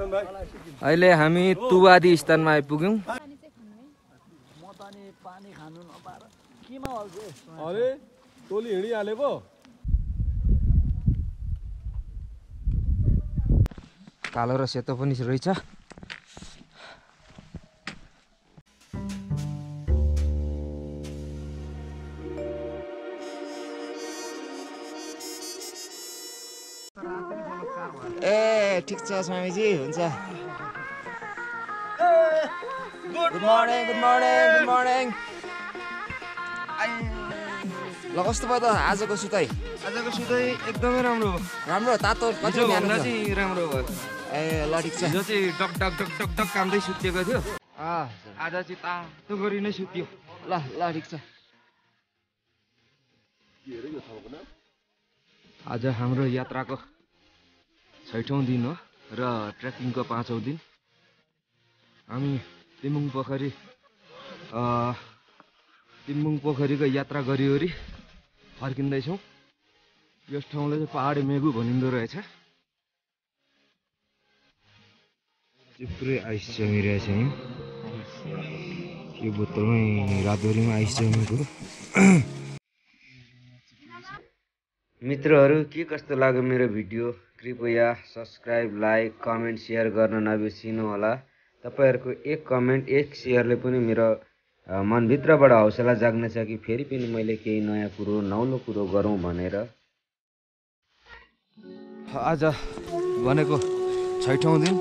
अहिले हामी तुवादी स्थानमा आइपुग्यौं। अरे टोली हिँडिहालेको कालो र सेतो पनि रहेछ। ए ठीक छ स्वामीजी, हुन्छ। Good morning, good morning, good morning. ल कस्तो भयो त आजको सुताइ? आजको सुताइ एकदमै राम्रो हो। राम्रो तातो कति न्यानो छ? चाहिँ राम्रो भयो। ए ल ठिक छ। हिजो चाहिँ डक डक डक डक डक कामदै सुतेको थियो। आज चाहिँ तातो गरी नै सुत्यो। ल ल ठिक छ। आज हाम्रो यात्राको 6औं दिन हो र ट्रेकिङको 5औं दिन। हामी तिम्बुङ पोखरीको यात्रा गरिवरी फर्किँदैछौँ। यस ठाउँलाई चाहिँ पहाडी मेगु भनिँदो रहेछ। पुरै आइस जमिरहेछ यहाँ। यो बोतलमै रातभरिमा आइस जमेको। मित्रहरू, के कस्तो लाग्यो मेरो भिडियो? कृपया सब्सक्राइब, लाइक, कमेन्ट, सेयर गर्न नबिर्सिनु होला। तपाईहरुको एक कमेन्ट, एक सेयरले पनि मेरो मनभित्रबाट हौसला जाग्नेछ कि फेरि पनि मैले केही नयाँ कुरो, नौलो कुरो गरौँ भनेर। आज भनेको 6औं दिन।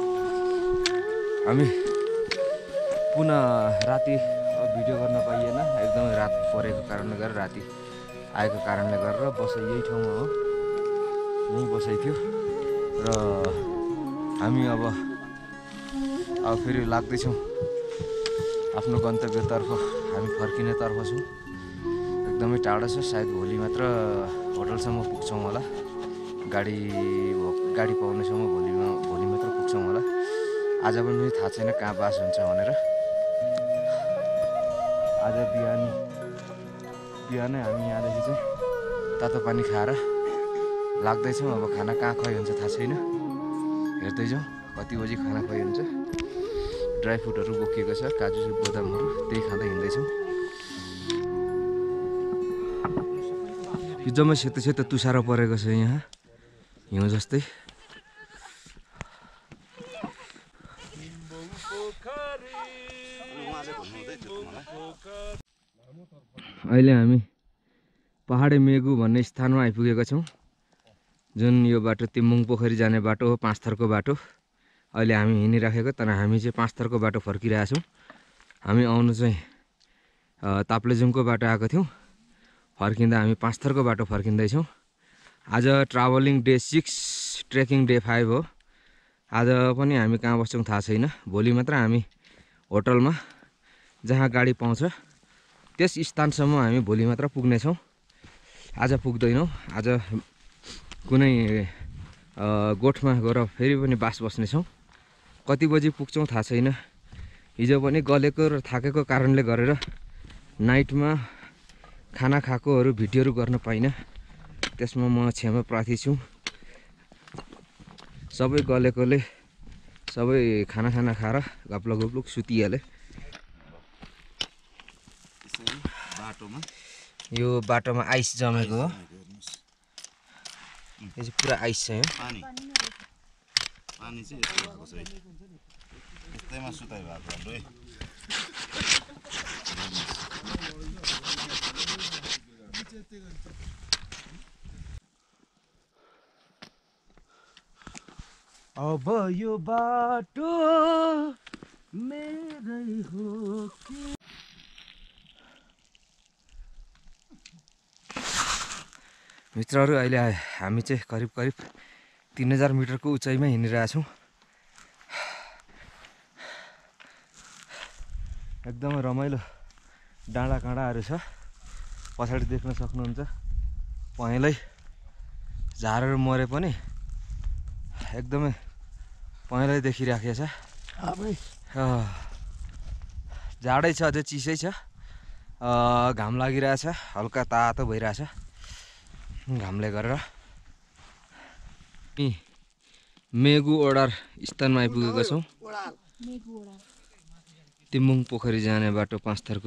हामी पुनः राति भिडियो गर्न पाइएन, एकदमै रात परेको कारणले गर्दा, राति आएको कारणले गर्दा बसाइ यही ठाउँमा हो, यहीँ बसाइ थियो। र हामी अब फेरि लाग्दैछौँ आफ्नो गन्तव्यतर्फ। हामी फर्किनेतर्फ छौँ। एकदमै टाढो छ, सायद भोलि मात्र होटलसम्म पुग्छौँ होला। गाडी पाउनेसम्म भोलि मात्र पुग्छौँ होला। आज पनि थाहा छैन कहाँ बास हुन्छ भनेर। आज बिहानै हामी यहाँदेखि चाहिँ तातो पानी खाएर लाग्दैछौँ। अब खाना कहाँ खुवाइ हुन्छ थाहा छैन, हेर्दै जाउँ कति बजी खाना खुवाइ हुन्छ। ड्राई फ्रुटहरू बोकिएको छ, काजु बदामहरू, त्यही खाँदै हिँड्दैछौँ। हिजोमा सेतो सेतो तुसारो परेको छ यहाँ, हिउँ जस्तै। अहिले हामी पहाडी मेगु भन्ने स्थानमा आइपुगेका छौँ। जुन यो बाटो तिम्बुङ पोखरी जाने बाटो हो, 5 थरको बाटो। अहिले हामी हिँडिराखेको, तर हामी चाहिँ 5 थरको बाटो फर्किरहेका छौँ। हामी आउनु चाहिँ ताप्लेजुङको बाटो आएको थियौँ। फर्किँदा हामी 5 थरको बाटो फर्किँदैछौँ। आज ट्राभलिङ डे 6, ट्रेकिङ डे 5 हो। आज पनि हामी कहाँ बस्छौँ थाहा छैन। भोलि मात्र हामी होटलमा जहाँ गाडी पाउँछ त्यस स्थानसम्म हामी भोलि मात्र पुग्नेछौँ। आज पुग्दैनौँ। आज कुनै गोठमा गएर फेरि पनि बास बस्नेछौँ। कति बजी पुग्छौँ थाहा छैन। हिजो पनि गलेको र थाकेको कारणले गरेर नाइटमा खाना खाएकोहरू भिडियोहरू गर्न पाइनँ। त्यसमा म क्षमा प्रार्थी छु। सबै गलेकोले सबै खाना खाएर घप्लुक सुतिहाले। यो बाटोमा आइस जमेको हो। यो चाहिँ पुरा आइस छ यहाँ। पानी चाहिँ यस्तो भएको छ है, यस्तैमा सुताइ भएको हाम्रो है। अब यो बाटो मेरै हो कि? मित्रहरू, अहिले हामी चाहिँ करिब 3000 मिटरको उचाइमा हिँडिरहेछौँ। एकदमै रमाइलो डाँडा काँडाहरू छ। पछाडि देख्न सक्नुहुन्छ पहेँलै झारहरू मरे पनि एकदमै पहेँलै देखिराखेको छ। जाडै छ, अझै चिसै छ। घाम लागिरहेछ, हल्का तातो भइरहेछ घामले गरेर। मेगु ओडार स्थानमा आइपुगेका छौँ। तिम्बुङ पोखरी जाने बाटो पाँचथरको।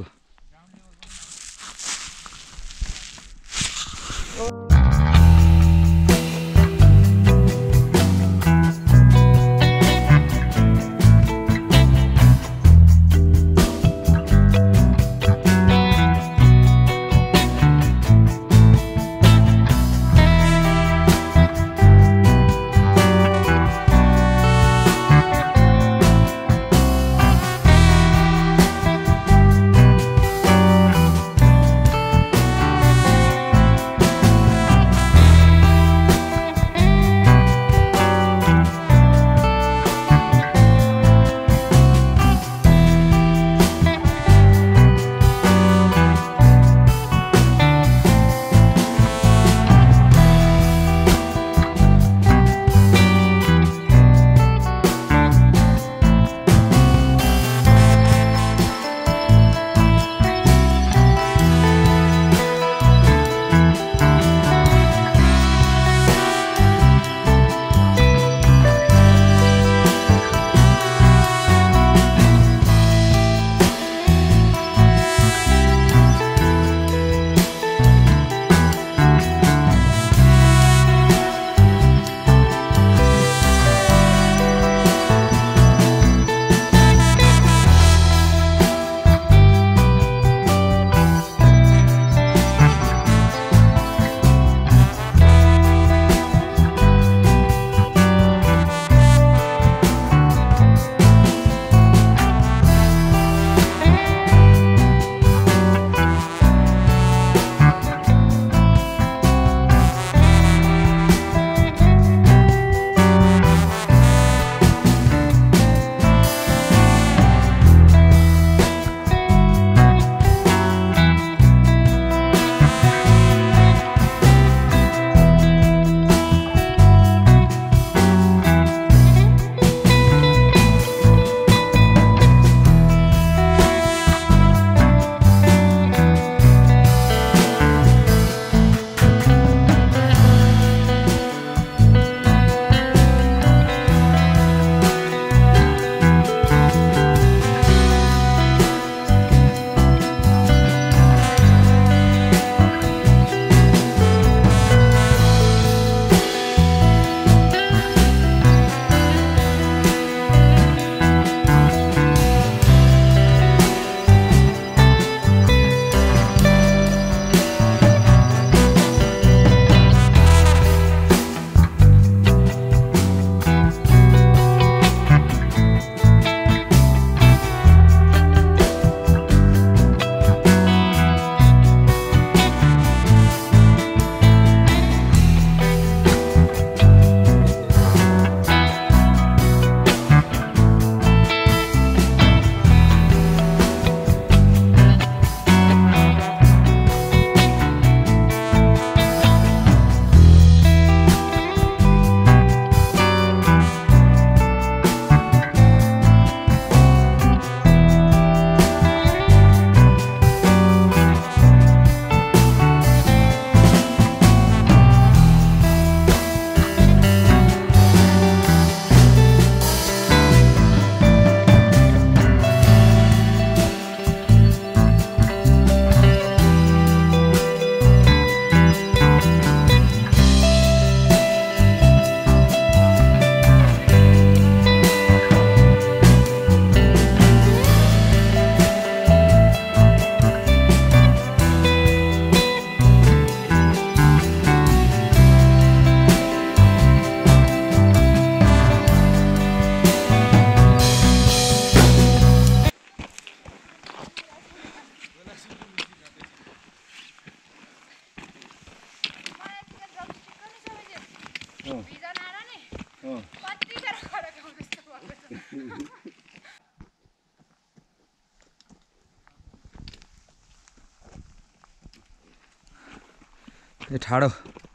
ठाडो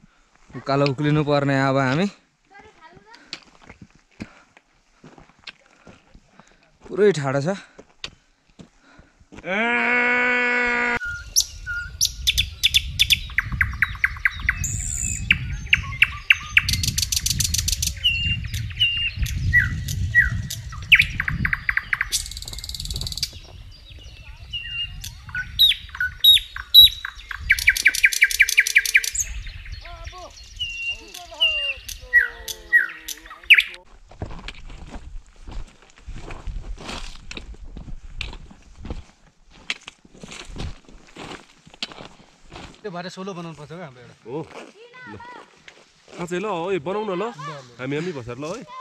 उकालो उक्लिनु पर्ने अब हामी पुरै ठाडो छ। भएर सोलो बनाउनु पर्छ क्या हाम्रो एउटा हो ल खाँचै ल ओइ बनाउन ल हामी हामी बसेर ल है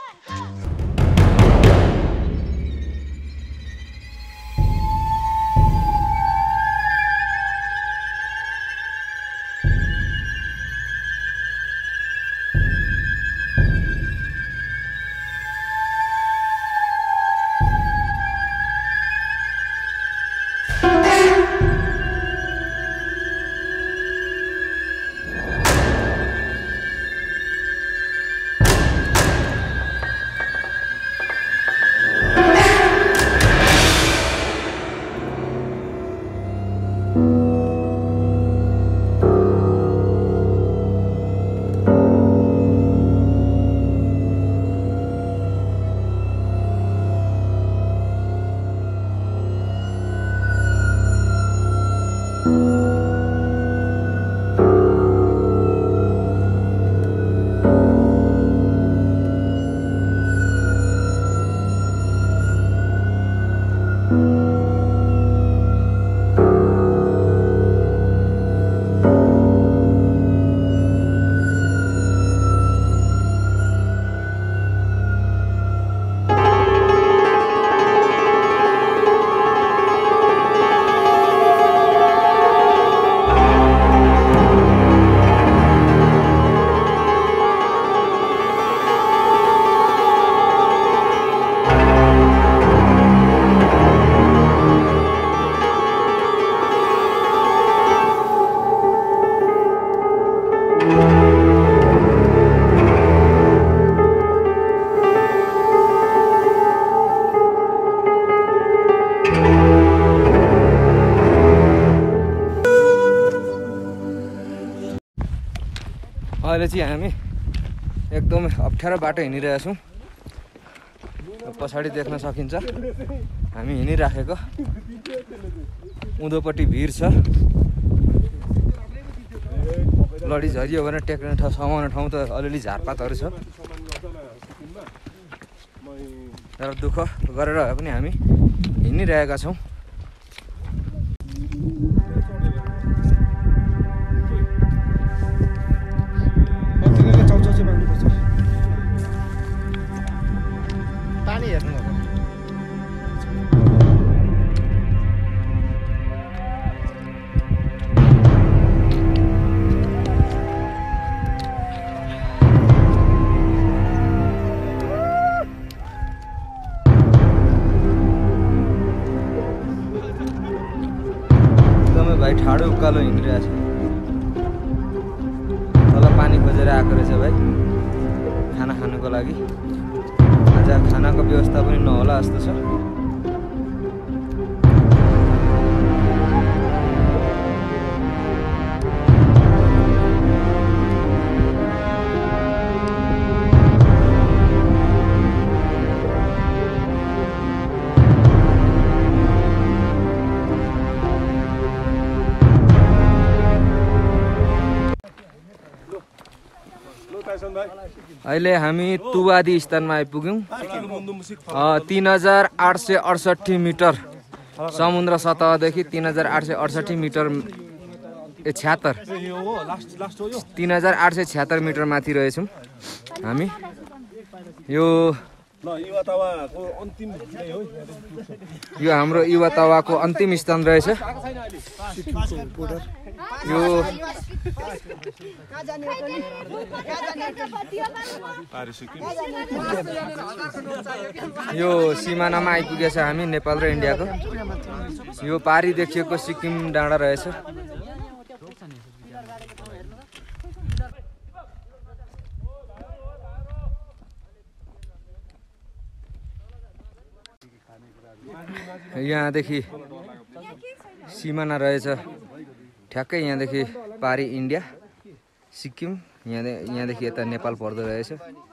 अहिले चाहिँ हामी एकदमै अप्ठ्यारो बाटो हिँडिरहेछौँ पछाडि देख्न सकिन्छ हामी हिँडिराखेको उँधोपट्टि भिर छ लडी झरियो भने टेक्ने ठाउँ समाउने ठाउँ त अलिअलि झारपातहरू छ तर दुःख गरेर भए पनि हामी हिँडिरहेका छौँ पानी हेर्नु एकदमै भाइ ठाडो उकालो हिँडिरहेछ तल पानी खोजेर आएको रहेछ भाइ खाना खानुको लागि आज खानाको व्यवस्था पनि नहोला जस्तो छ अहिले हामी तुवादी स्थानमा आइपुग्यौँ 3868 मिटर समुद्र सतहदेखि 3868 मिटर 3876 मिटर माथि रहेछौँ हामी यो हाम्रो युवा तावाको अन्तिम स्थान रहेछ यो सिमानामा आइपुगेछ हामी नेपाल र इन्डियाको यो पारी देखिएको सिक्किम डाँडा रहेछ यहाँदेखि सिमाना रहेछ ठ्याक्कै यहाँदेखि पारी इन्डिया सिक्किम यहाँदेखि यता नेपाल पर्दो रहेछ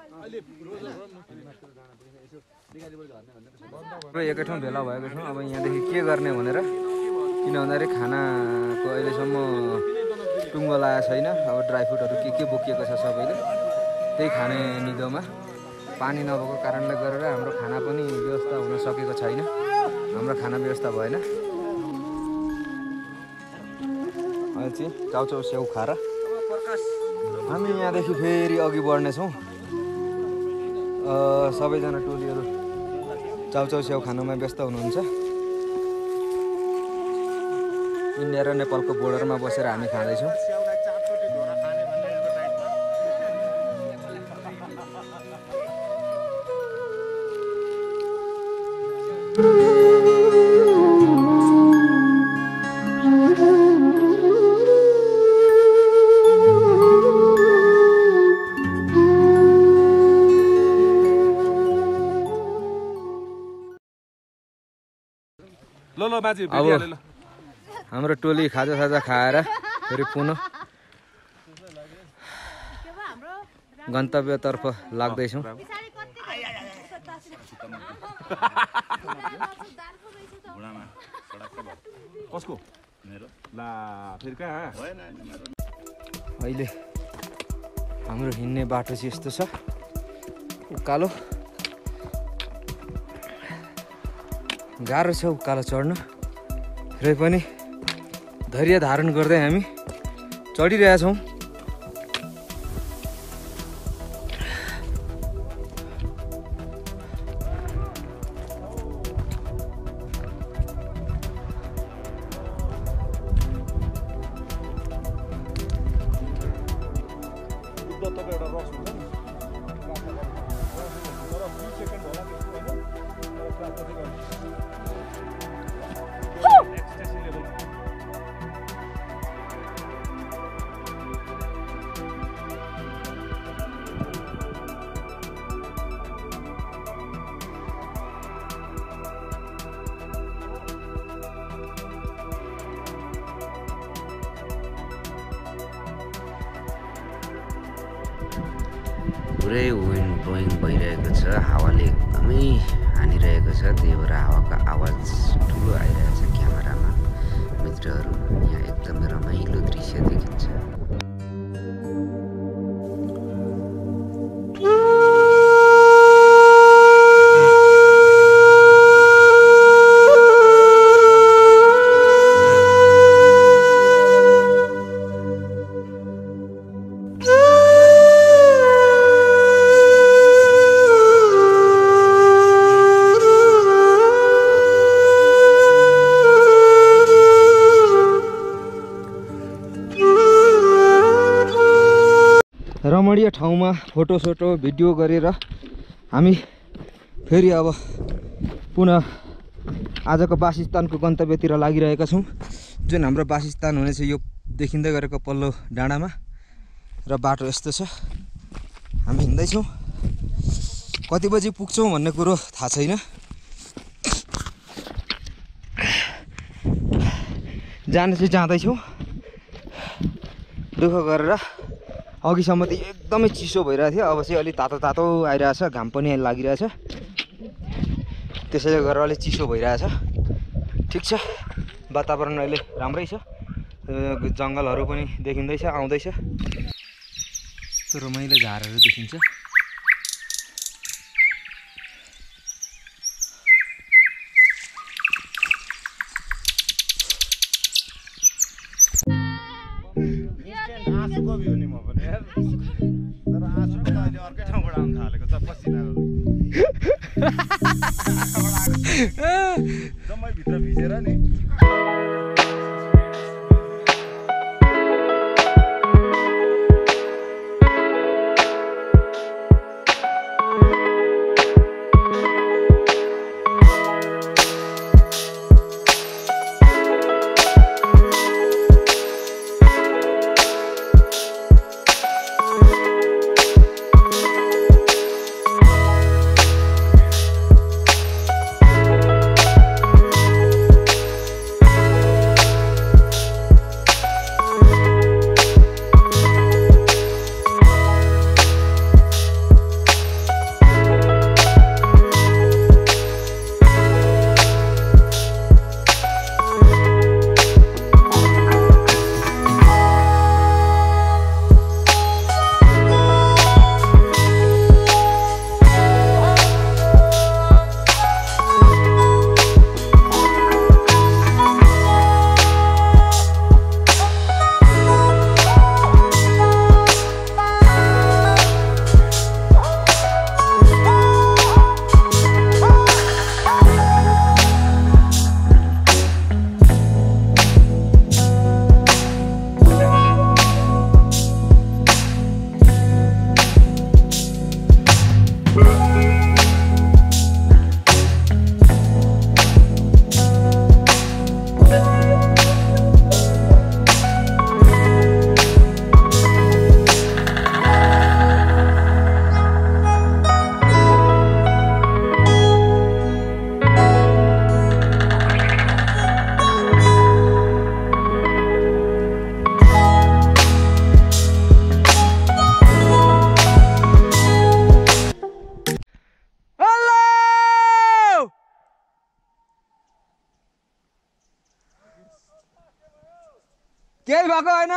एकै ठाउँ भेला भएको छौँ अब यहाँदेखि के गर्ने भनेर किन भन्दाखेरि खानाको अहिलेसम्म टुङ्गो लागेको छैन अब ड्राई फ्रुटहरू के बोकिएको छ सबैले त्यही खाने निदोमा पानी नभएको कारणले गरेर हाम्रो खाना पनि व्यवस्था हुन सकेको छैन हाम्रो खाना व्यवस्था भएन अहिले चाहिँ चाउचाउ स्याउ खाएर हामी यहाँदेखि फेरि अघि बढ्नेछौँ। सबैजना टोलीहरू चाउचाउ स्याउ खानुमा व्यस्त हुनुहुन्छ। इन्डिया र नेपालको बोर्डरमा बसेर हामी खाँदैछौँ। ल ल बाजे भेटिहाले ल। हाम्रो टोली खाजासाजा खाएर फेरि पुनः गन्तव्यतर्फ लाग्दैछौँ। कसको मेरो ला फेरि कहाँ अहिले हाम्रो हिँड्ने बाटो चाहिँ यस्तो छ, उकालो गाह्रो छ उकालो चढ्न। र पनि धैर्य धारण गर्दै हामी चढिरहेछौँ। पुरै विन्ड ब्लोइङ भइरहेको छ, हावाले एकदमै हानिरहेको छ, त्यही भएर हावाको आवाज ठुलो आइरहेको छ क्यामेरामा। मित्रहरू, यहाँ एकदमै रमाइलो दृश्य देखिन्छ। रमणीय ठाउँमा फोटोसोटो भिडियो गरेर हामी फेरि अब पुनः आजको वासस्थानको गन्तव्यतिर लागिरहेका छौँ। जुन हाम्रो वासस्थान हुनेछ यो देखिँदै गरेको पल्लो डाँडामा, र बाटो यस्तो छ। हामी हिँड्दैछौँ, कति बजी पुग्छौँ भन्ने कुरो थाहा छैन। जान चाहिँ जाँदैछौँ दुःख गरेर। अघिसम्म त एकदमै चिसो भइरहेको थियो, अब चाहिँ अलिक तातो तातो आइरहेछ, घाम पनि लागिरहेछ, त्यसैले गर्दा अलिक चिसो भइरहेछ। ठिक छ, वातावरण अहिले राम्रै छ, जङ्गलहरू पनि देखिँदैछ, आउँदैछ, रमाइलो झारहरू देखिन्छ। आँसुको भी हुने म पनि यार, तर आँसु पनि अहिले अर्कै ठाउँबाट आउनु थालेको छ, पसिनाहरू जम्मै भित्र भिजेर नि। केही भएको होइन।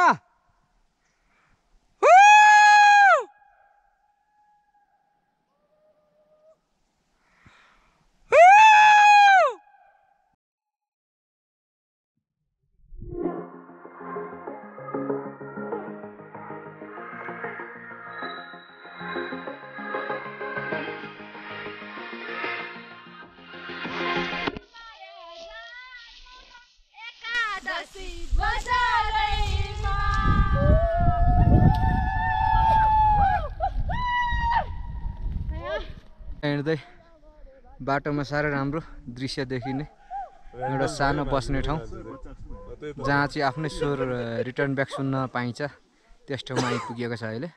हिँड्दै बाटोमा साह्रै राम्रो दृश्य देखिने एउटा सानो बस्ने ठाउँ जहाँ चाहिँ आफ्नै स्वर रिटर्न ब्याक सुन्न पाइन्छ त्यस ठाउँमा आइपुगेको छ अहिले।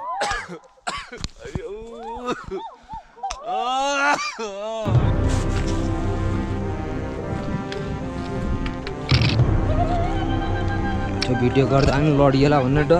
भिडियो गर्दा पनि लडिएला भन्ने डर।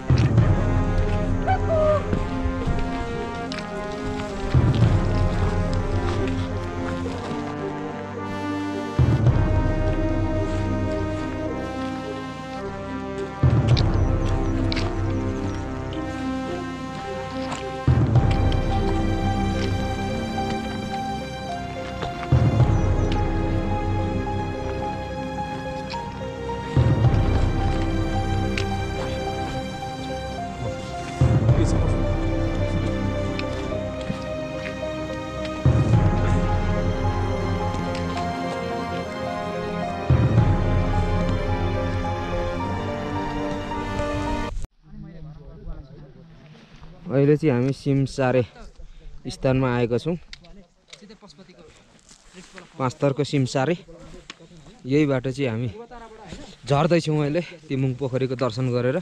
अहिले चाहिँ हामी सिमसारे स्थानमा आएका छौँ। पाँचथरको सिमसारे यही बाटो चाहिँ हामी झर्दैछौँ अहिले तिमुङ पोखरीको दर्शन गरेर।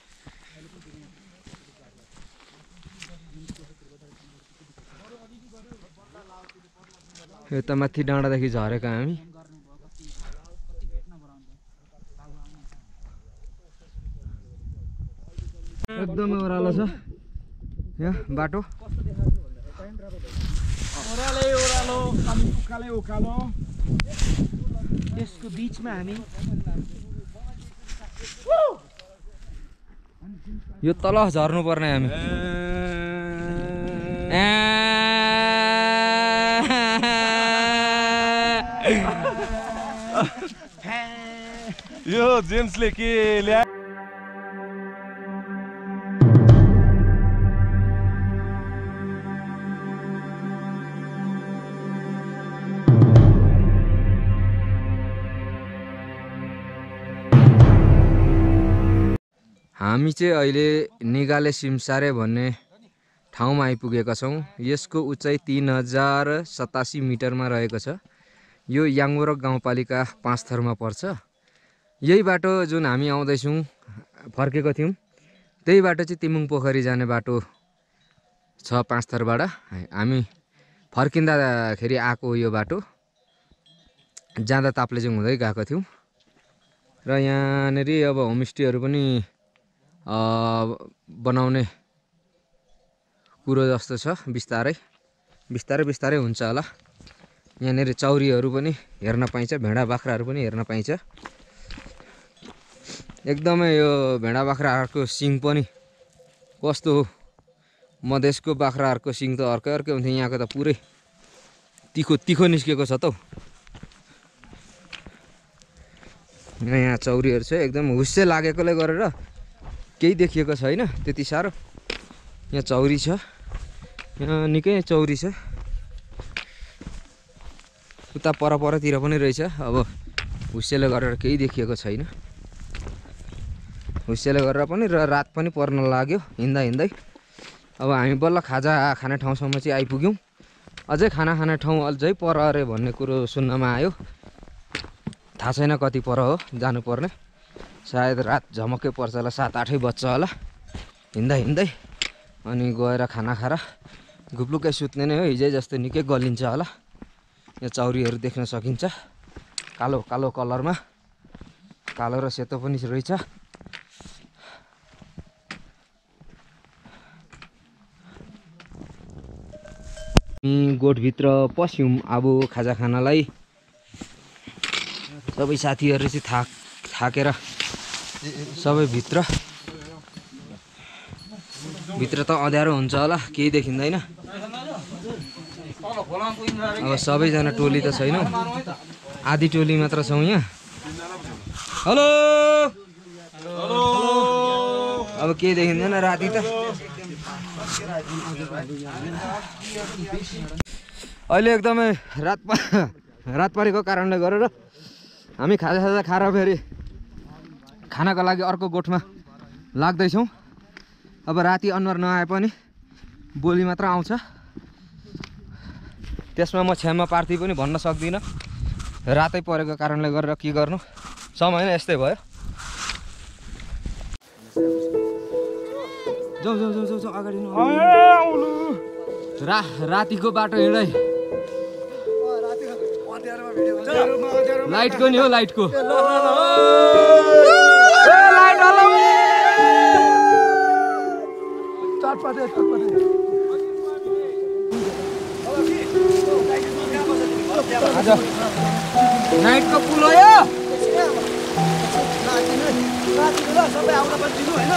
यता माथि डाँडादेखि झरेका हामी। एकदमै ओह्रालो छ यहाँ बाटो। त्यसको बिचमा हामी यो तल झर्नु पर्ने हामी। यो जेम्सले के ल्या हामी चाहिँ अहिले निगाले सिमसारे भन्ने ठाउँमा आइपुगेका छौँ। यसको उचाइ 3087 मिटरमा रहेको छ। यो याङवरक गाउँपालिका 5 थरमा पर्छ। यही बाटो जुन हामी आउँदैछौँ फर्केको थियौँ त्यही बाटो चाहिँ तिमुङ पोखरी जाने बाटो छ 5 थरबाट। हामी फर्किँदाखेरि आएको यो बाटो, जाँदा ताप्लेजुङ हुँदै गएको थियौँ। र यहाँनिर अब होमस्टेहरू पनि बनाउने कुरो जस्तो छ। बिस्तारै हुन्छ होला। यहाँनिर चौरीहरू पनि हेर्न पाइन्छ, भेडा बाख्राहरू पनि हेर्न पाइन्छ। एकदमै यो भेडा बाख्राहरूको सिङ पनि कस्तो हो, मधेसको बाख्राहरूको सिङ त अर्कै हुन्थ्यो, यहाँको त पुरै तिखो निस्केको छ त। यहाँ चौरीहरू छ, एकदम हुस्से लागेकोले गरेर केही देखिएको छैन त्यति साह्रो। यहाँ चौरी छ, यहाँ निकै चौरी छ। उता परतिर पनि रहेछ। अब हुस्सेले गरेर केही देखिएको छैन। हुस्सेले गरेर पनि र रात पनि पर्न लाग्यो हिँड्दै। अब हामी बल्ल खाजा खाने ठाउँसम्म चाहिँ आइपुग्यौँ। अझै खाना खाने ठाउँ अझै पर अरे भन्ने कुरो सुन्नमा आयो। थाहा छैन कति पर हो जानुपर्ने। सायद रात झमक्कै पर्छ होला, 7-8 बज्छ होला हिँड्दै। अनि गएर खाना खाएर घुप्लुक्कै सुत्ने नै हो। हिजै जस्तो निकै गलिन्छ होला। यहाँ चौरीहरू देख्न सकिन्छ, कालो कलरमा, कालो र सेतो पनि रहेछ। गोठभित्र पस्यौँ अब खाजा खानालाई। सबै साथीहरू चाहिँ थाकेर सबै भित्र त अँध्यारो हुन्छ होला, केही देखिँदैन। अब सबैजना टोली त छैनौँ, आधी टोली मात्र छौँ यहाँ। हेलो अब केही देखिँदैन राति त। अहिले एकदमै रात परेको कारणले गरेर हामी खाजा खाएर फेरि खानाको लागि अर्को गोठमा लाग्दैछौँ। अब राति अनुहार नआए पनि बोली मात्र आउँछ, त्यसमा म छ्याममा पार्थी पनि भन्न सक्दिनँ। रातै परेको कारणले गरेर के गर्नु, समय नै यस्तै भयो। जाऊ जाऊ जाऊ जाऊ अगाडि रातिको बाटो हिँडाइ लाइटको नि हो, लाइटको नाइटको पुल हो यो। सबै आउन पनि दिनु होइन।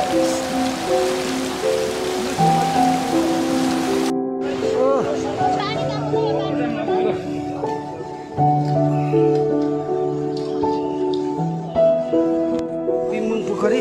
तिमुङ पोखरी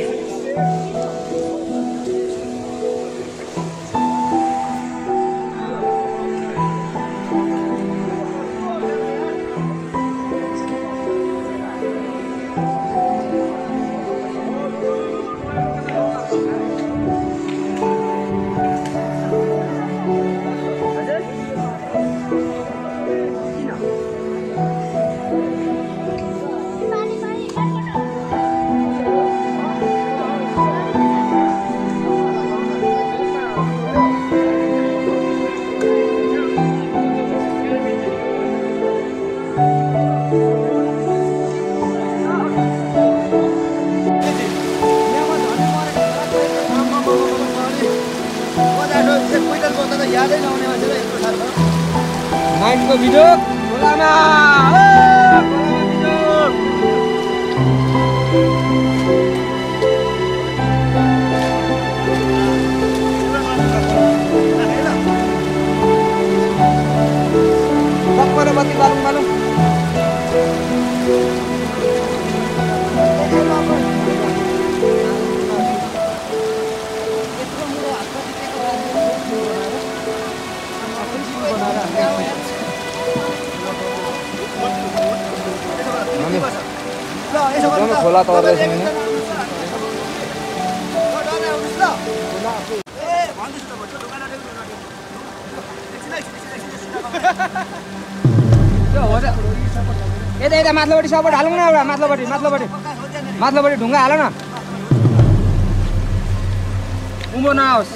नाइटको भिडियो खोलामा बत्ती बालुङ बालुङ खोला तर्दैछ यता माथिल्लोपट्टि सपोर्ट हालौँ न, एउटा माथिल्लोपट्टि ढुङ्गा हाल न, उँभो नआओस्।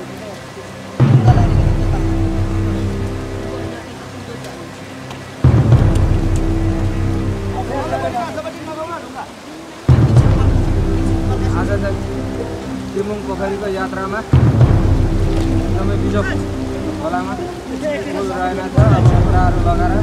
आज तिमुङ पोखरीको यात्रामा एकदमै बिजोग खोलामा पुल रहेन छ। अब कुराहरू लगाएर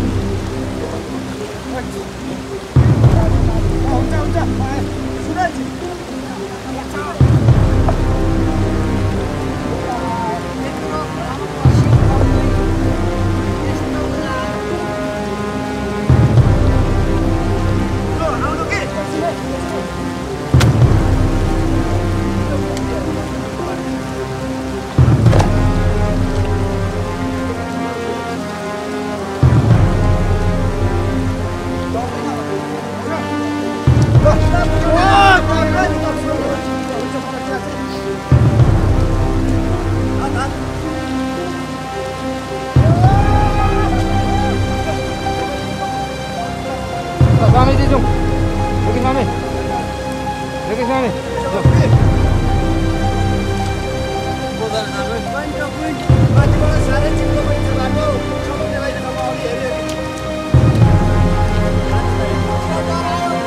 स्वामीजी जाउँ, स्वामी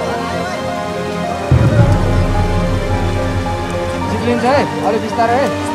चिप्लिन्छ है, अलिक बिस्तारै है।